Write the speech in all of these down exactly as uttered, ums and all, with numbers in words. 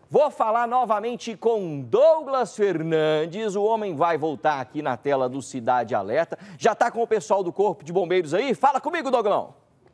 Vou falar novamente com Douglas Fernandes. O homem vai voltar aqui na tela do Cidade Alerta. Já está com o pessoal do Corpo de Bombeiros aí? Fala comigo, Douglão.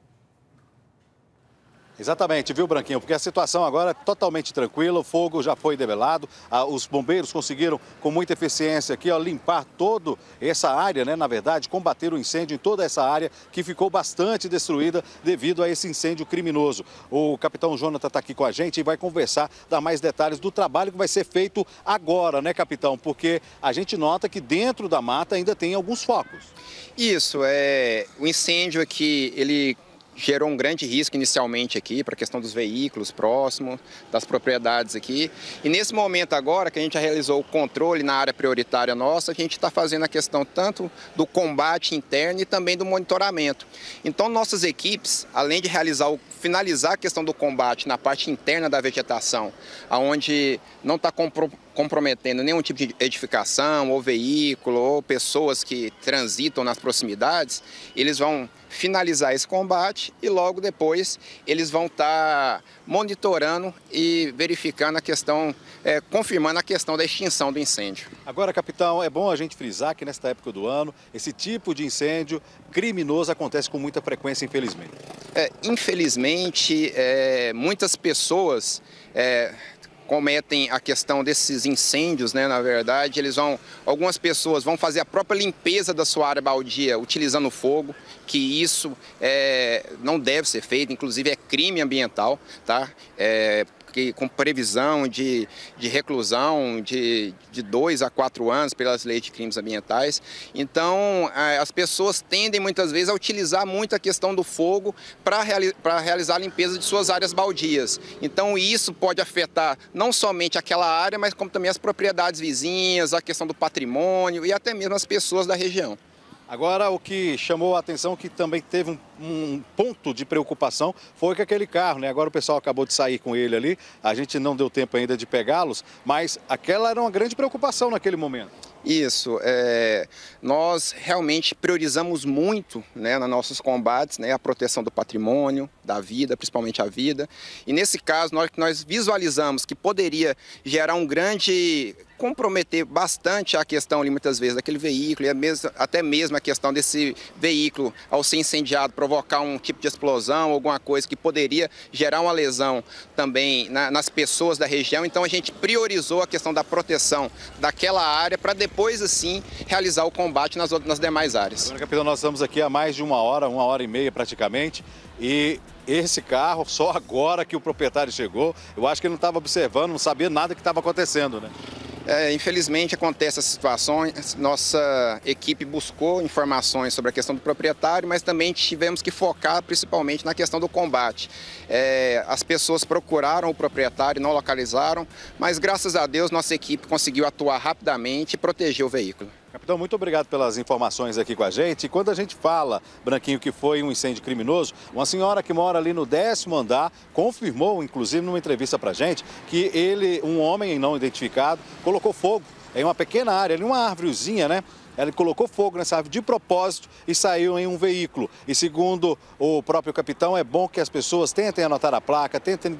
Exatamente, viu, Branquinho? Porque a situação agora é totalmente tranquila, o fogo já foi debelado, os bombeiros conseguiram com muita eficiência aqui, ó, limpar toda essa área, né? Na verdade, combater o incêndio em toda essa área que ficou bastante destruída devido a esse incêndio criminoso. O capitão Jonathan está aqui com a gente e vai conversar, dar mais detalhes do trabalho que vai ser feito agora, né, capitão? Porque a gente nota que dentro da mata ainda tem alguns focos. Isso, é o incêndio aqui, ele gerou um grande risco inicialmente aqui para a questão dos veículos próximos, das propriedades aqui. E nesse momento agora que a gente já realizou o controle na área prioritária nossa, a gente está fazendo a questão tanto do combate interno e também do monitoramento. Então nossas equipes, além de realizar o, finalizar a questão do combate na parte interna da vegetação, onde não está compro, comprometendo nenhum tipo de edificação ou veículo ou pessoas que transitam nas proximidades, eles vão finalizar esse combate e logo depois eles vão estar monitorando e verificando a questão, é, confirmando a questão da extinção do incêndio. Agora, capitão, é bom a gente frisar que nesta época do ano, esse tipo de incêndio criminoso acontece com muita frequência, infelizmente. É, infelizmente, é, muitas pessoas é, cometem a questão desses incêndios, né? Na verdade, eles vão, algumas pessoas vão fazer a própria limpeza da sua área baldia utilizando fogo, que isso é, não deve ser feito, inclusive é crime ambiental, tá? É, que, com previsão de, de reclusão de, de dois a quatro anos pelas leis de crimes ambientais. Então, as pessoas tendem muitas vezes a utilizar muito a questão do fogo para reali para realizar a limpeza de suas áreas baldias. Então, isso pode afetar não somente aquela área, mas como também as propriedades vizinhas, a questão do patrimônio e até mesmo as pessoas da região. Agora, o que chamou a atenção, que também teve um, um ponto de preocupação, foi que aquele carro, né? Agora o pessoal acabou de sair com ele ali, a gente não deu tempo ainda de pegá-los, mas aquela era uma grande preocupação naquele momento. Isso, é, nós realmente priorizamos muito, né, nos nossos combates, né, a proteção do patrimônio, da vida, principalmente a vida. E nesse caso, nós, nós visualizamos que poderia gerar um grande, comprometer bastante a questão ali muitas vezes daquele veículo, e mesmo, até mesmo a questão desse veículo ao ser incendiado, provocar um tipo de explosão, alguma coisa que poderia gerar uma lesão também na, nas pessoas da região. Então a gente priorizou a questão da proteção daquela área para depois Depois, assim, realizar o combate nas, nas demais áreas. Agora, capitão, nós estamos aqui há mais de uma hora, uma hora e meia praticamente, e esse carro, só agora que o proprietário chegou, eu acho que ele não estava observando, não sabia nada que estava acontecendo, né? É, infelizmente acontece essas situações, nossa equipe buscou informações sobre a questão do proprietário, mas também tivemos que focar principalmente na questão do combate. É, as pessoas procuraram o proprietário, não localizaram, mas graças a Deus nossa equipe conseguiu atuar rapidamente e proteger o veículo. Capitão, muito obrigado pelas informações aqui com a gente. E quando a gente fala, Branquinho, que foi um incêndio criminoso, uma senhora que mora ali no décimo andar confirmou, inclusive numa entrevista pra gente, que ele, um homem não identificado, colocou fogo em uma pequena área, em uma árvorezinha, né? Ele colocou fogo nessa árvore de propósito e saiu em um veículo. E segundo o próprio capitão, é bom que as pessoas tentem anotar a placa, tentem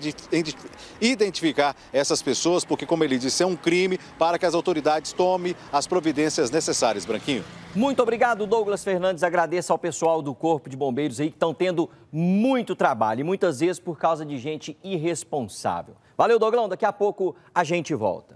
identificar essas pessoas, porque, como ele disse, é um crime, para que as autoridades tomem as providências necessárias. Branquinho. Muito obrigado, Douglas Fernandes. Agradeço ao pessoal do Corpo de Bombeiros aí que estão tendo muito trabalho, e muitas vezes por causa de gente irresponsável. Valeu, Douglão. Daqui a pouco a gente volta.